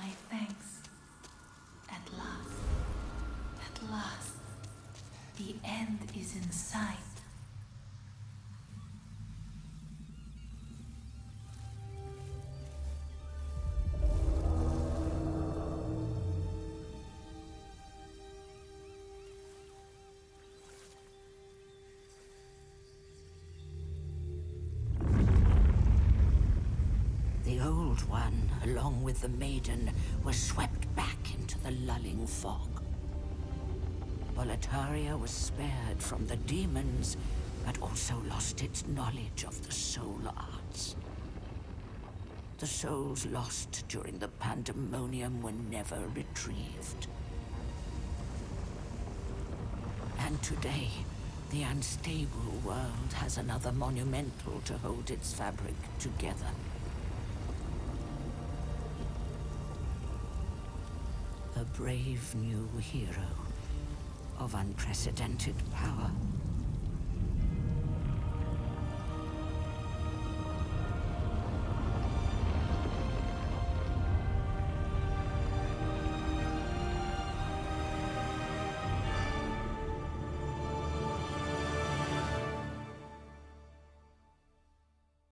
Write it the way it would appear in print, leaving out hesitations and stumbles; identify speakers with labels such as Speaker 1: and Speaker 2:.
Speaker 1: my thanks. At last, the end is in sight.
Speaker 2: The Old One, along with the Maiden, was swept back into the lulling fog. Boletaria was spared from the demons, but also lost its knowledge of the soul arts. The souls lost during the pandemonium were never retrieved. And today, the unstable world has another monumental to hold its fabric together. A brave new hero of unprecedented power.